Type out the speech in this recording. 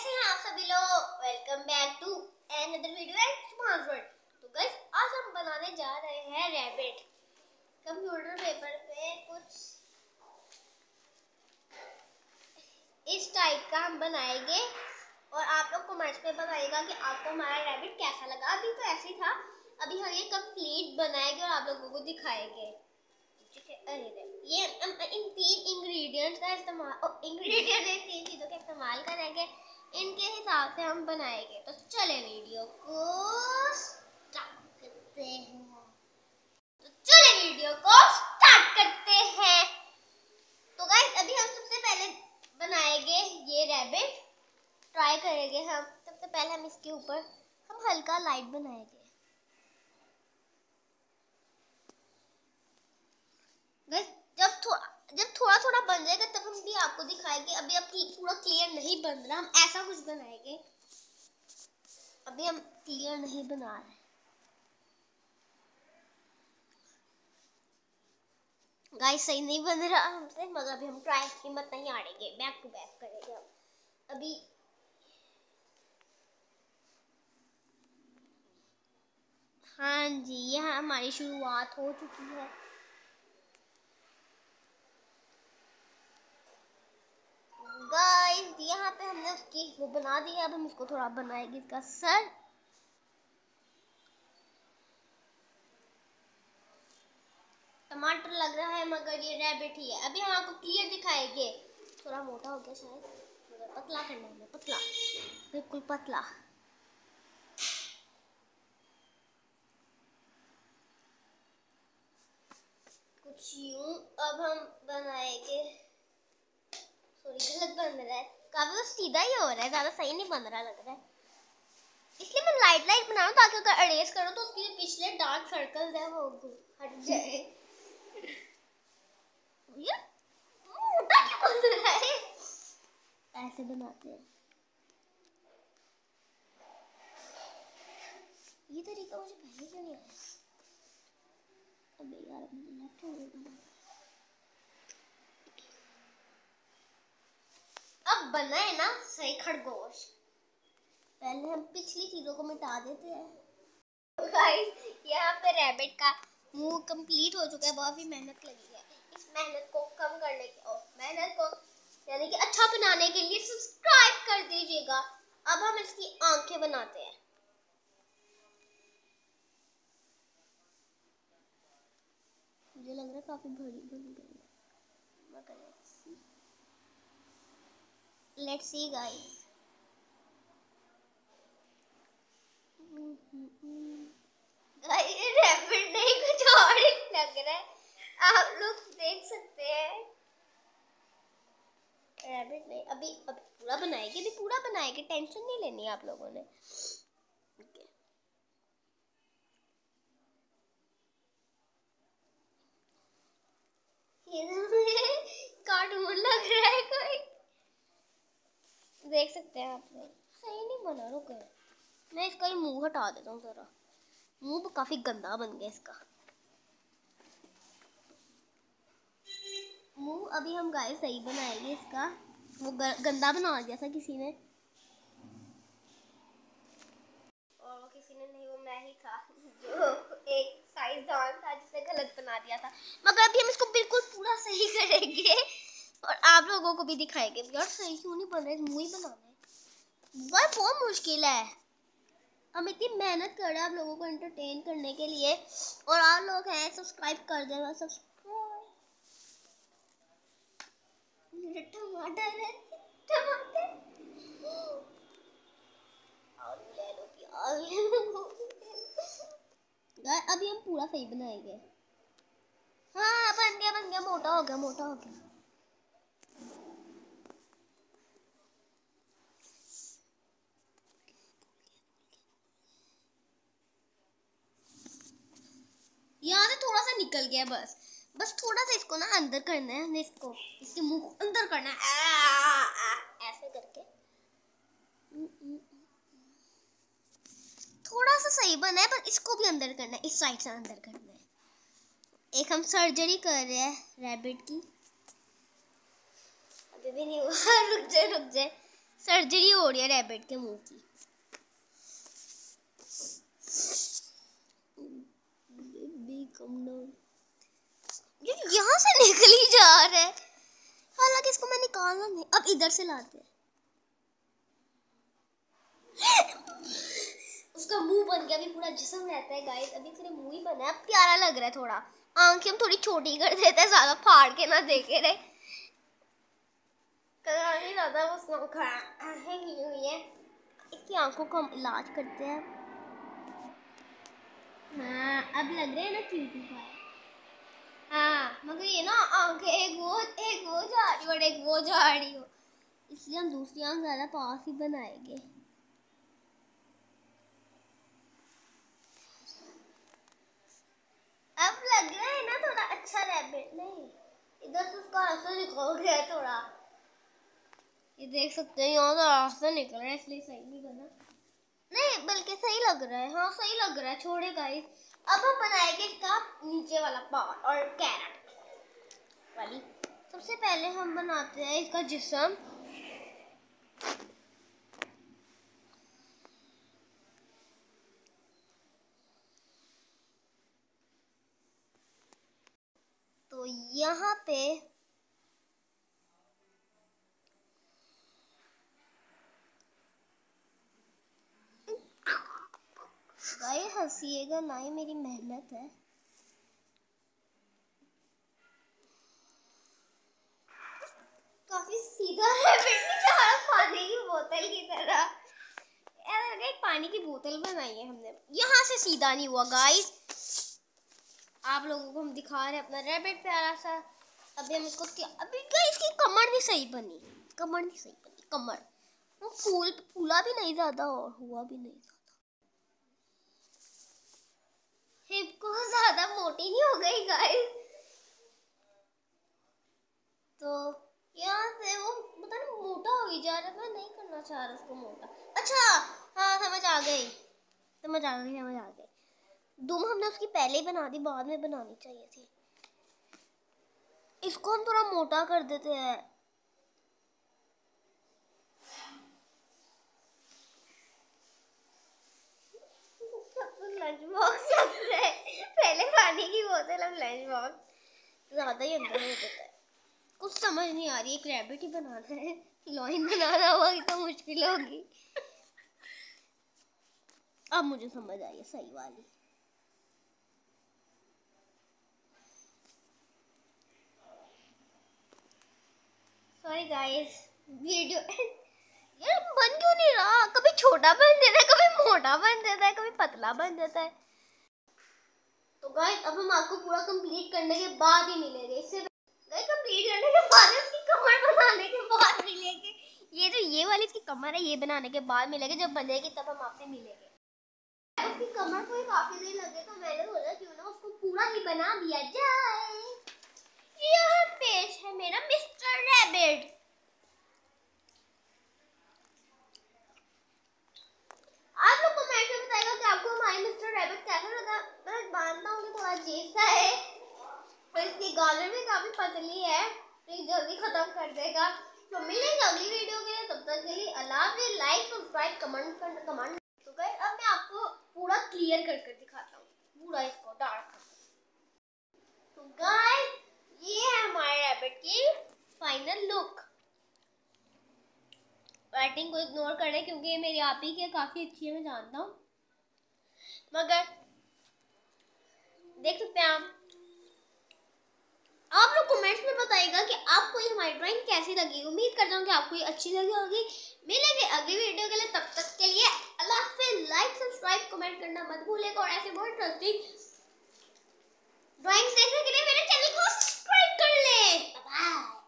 कैसे हैं आप सभी लोग। Welcome back to another video at smart world. तो गाइस आज हम बनाने जा रहे हैं रैबिट। कंप्यूटर पेपर पे कुछ इस टाइप का हम बनाएंगे और आप लोग कमेंट्स में बताइएगा कि आपको हमारा रैबिट कैसा लगा। अभी तो ऐसे ही था, अभी हम ये कंप्लीट बनाएंगे और आप लोगों को दिखाएंगे। अरे ये इन तीन इंग्रेडिएंट्स का तीन चीज़ों का इस्तेमाल करेंगे, इनके हिसाब से हम बनाएंगे। तो चले वीडियो को स्टार्ट करते हैं। तो गाइस अभी हम सबसे पहले बनाएंगे ये रैबिट। ट्राई करेंगे हम। सबसे पहले हम इसके ऊपर हम हल्का लाइट बनाएंगे। जब थोड़ा थोड़ा बन जाएगा तब हम भी आपको दिखाएंगे। अभी अब पूरा क्लियर नहीं बन रहा, हम ऐसा कुछ बनाएंगे। अभी हम क्लियर नहीं बना रहे। गाइस सही नहीं बन रहा हमसे, मगर अभी हम ट्राई हिम्मत नहीं हारेंगे, बैक टू बैक करेंगे हम। अभी हाँ जी, यहाँ हमारी शुरुआत हो चुकी है। गाइस यहाँ पे हमने उसकी वो बना दी है। अब हम इसको थोड़ा बनाएंगे, इसका सर। टमाटर लग रहा है मगर ये रैबिट ही है। अभी हम आपको क्लियर दिखाएंगे। थोड़ा मोटा हो गया शायद, मगर पतला करना है, पतला, बिल्कुल पतला। कुछ यूं अब हम बनाएंगे। सॉरी गलत बन रहा है, काफी तो सीधा ही हो रहा है, ज्यादा सही नहीं बन रहा लग रहा है। इसलिए मैं लाइट लाइट बना रहा हूँ ताकि अगर अरेज करो तो उसके पिछले डार्क सर्कल है वो हट जाए। ये मोटा क्यों बन रहा है? ऐसे बनाते हैं। ये तरीका मुझे पहले क्यों नहीं आया? अबे यार मुझे लेफ्ट हैंड बना। अब बना है ना सही खरगोश। पहले हम पिछली चीजों को मिटा देते हैं। गाइस यहाँ पे रैबिट का मुंह कंप्लीट हो चुका है। बहुत ही मेहनत लगी है। इस मेहनत को कम करने की और मेहनत को यानी कि अच्छा बनाने के लिए सब्सक्राइब कर दीजिएगा। अब हम इसकी आंखें बनाते हैं। मुझे लग रहा है काफी बड़ी बन गई है। Let's see guys. रैबिट नहीं कुछ और लग रहा है, आप लोग देख सकते हैं। रैबिट नहीं, अभी पूरा बनाएंगे, अभी पूरा बनाएंगे, टेंशन नहीं लेनी आप लोगों ने। कार्टून लग रहा है कोई, देख सकते हैं आप लोग। सही नहीं बना, रुको मैं इसका ही मुंह हटा देता हूँ जरा। मुंह काफी गंदा बन गया इसका मुंह। अभी हम गाइस सही बनाएंगे इसका। वो गंदा बना दिया था किसी ने, और वो किसी ने नहीं, वो मैं ही था जो एक साइंसदान था जिसने गलत बना दिया था। मगर अभी हम इसको बिल्कुल पूरा सही करेंगे और आप लोगों को भी दिखाएंगे। यार सही क्यों नहीं बन रहा है, मुंह ही बनाना है। बहुत मुश्किल है। हम इतनी मेहनत कर रहे हैं आप लोगों को एंटरटेन करने के लिए, और आप लोग हैं सब्सक्राइब कर देना। सब्सक्राइब। टमाटर है, टमाटर अभी हम पूरा सही बनाएंगे। हाँ बन गया, मोटा हो गया। यहाँ से थोड़ा सा निकल गया, बस थोड़ा सा इसको ना अंदर करना है। इसको इसके मुंह को अंदर करना है ऐसे करके। थोड़ा सा सही बना है, पर इसको भी अंदर करना है, इस साइड से अंदर करना है। एक हम सर्जरी कर रहे हैं रैबिट की। अभी भी नहीं हुआ। रुक जाए सर्जरी हो रही है रैबिट के मुंह की। यहाँ से निकल ही जा रहा है, हालांकि इसको मैं निकालना नहीं। अब इधर से लाते हैं। उसका मुंह बन गया, अभी पूरा जिस्म रहता है गाइस। अभी सिर्फ मुंह ही बना है, प्यारा लग रहा है थोड़ा। आंखें हम थोड़ी छोटी कर देते हैं, ज्यादा फाड़ के ना देखे रहे। ज्यादा आंखें की हुई है, इसकी आंखों को हम इलाज करते हैं। हाँ अब लग रहा है ना क्यूटी पाए। हाँ मगर ये ना आंखें एक वो जा रही और एक वो जा रही हो, इसलिए हम दूसरी आंख ज्यादा पास ही बनाएंगे। अब लग रहा है ना थोड़ा अच्छा रैबिट। नहीं, इधर से उसका रास्ता निकल गया थोड़ा, ये देख सकते हैं यहाँ से रास्ता निकल रहा है, इसलिए सही नहीं बना। नहीं बल्कि सही लग रहा है, हाँ सही लग रहा है। छोड़े गाइस, अब हम बनाएंगे इसका नीचे वाला पार्ट और कैरेट वाली। सबसे पहले हम बनाते हैं इसका जिस्म। तो यहाँ पे गाइस हंसिएगा ना, ही मेरी मेहनत है। काफी सीधा है, पानी की बोतल की तरह। एक पानी की बोतल बनाई है हमने, यहाँ से सीधा नहीं हुआ गाइस। आप लोगों को हम दिखा रहे हैं अपना रैबिट प्यारा सा। अभी हम इसको अभी इसकी कमर नहीं सही बनी, कमर वो फूला भी नहीं ज्यादा और हुआ भी नहीं ज्यादा। हिप को ज्यादा मोटी नहीं हो गई गाइस। तो यहाँ से वो पता नहीं मोटा हो ही जा रहा है, मैं नहीं करना चाह रहा उसको मोटा। अच्छा हाँ समझ आ गई। दुम हमने उसकी पहले ही बना दी, बाद में बनानी चाहिए थी। इसको हम थोड़ा मोटा कर देते हैं। लंच बॉक्स पहले पानी की बोतल, अब लंच बॉक्स, ज्यादा ही अंदर हो जाता है। कुछ समझ नहीं आ रही, एक रैबिट ही बनाना है, लाइन बनाना हुआ तो मुश्किल होगी। अब मुझे समझ आई है सही वाली। सॉरी गाइस, वीडियो यार बन क्यों नहीं रहा, कभी छोटा बन देता है, कभी मोटा बन देता है, कभी पतला बन देता है। तो गाइस अब हम आपको पूरा कंप्लीट करने के बाद ही मिलेंगे। इससे कंप्लीट करने के बाद, इसकी कमर बनाने के बाद मिलेंगे। ये जो ये वाली इसकी कमर है, ये बनाने के बाद मिलेंगे। जब बनेगी तब हम आपसे मिलेंगे। उसकी कमर को काफी देर लगे, तो मैंने सोचा क्यों ना उसको पूरा ही बना दिया जाए। यहाँ पेश है मेरा मिस्टर रैबिट। आप लोग कमेंट में बताइएगा कि आपको हमारी मिस्टर रैबिट कैसा लगा। मैं मानता हूँ कि थोड़ा अजीब सा है, पर इसकी गाजर भी काफी पतली है, तो ये जल्दी खत्म कर देगा। तो मिलेंगे अगली वीडियो के लिए, तब तक के लिए अल्लाह हाफ़िज़। Like subscribe comment. तो गाइस अब मैं आपको पूरा क्लियर कर दिखाता हूँ, पूरा इसको डार्क। तो गाइस ये है हमारे रैबिट की फाइनल लुक। राइटिंग को इग्नोर करें क्योंकि ये मेरी आप ही की काफी अच्छी है, मैं जानता हूँ, मगर देख सकते हैं आप लोग कमेंट्स में बताइएगा कि आपको ये हमारी ड्राइंग कैसी लगी। उम्मीद करता हूँ कि आपको ये अच्छी लगी होगी। मिलेंगे अगली वीडियो के लिए, तब तक के लिए अल्लाह हाफ़िज़। लाइक सब्सक्राइब कमेंट करना मत भूलिएगा, और ऐसे बहुत इंटरेस्टिंग ड्राइंग्स देखने के लिए मेरे चैनल को सब्सक्राइब कर लें। Bye bye.